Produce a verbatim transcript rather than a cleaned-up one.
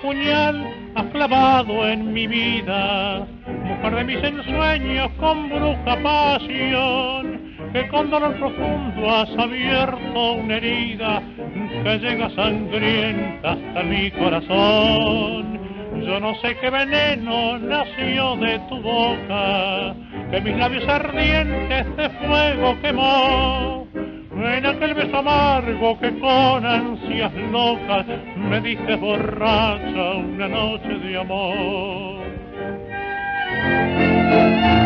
puñal has clavado en mi vida, mujer de mis ensueños con bruja pasión, que con dolor profundo has abierto una herida que llega sangrienta hasta mi corazón. Yo no sé qué veneno nació de tu boca, que mis labios ardientes de fuego quemó. En aquel beso amargo que con ansias locas me diste borracha una noche de amor.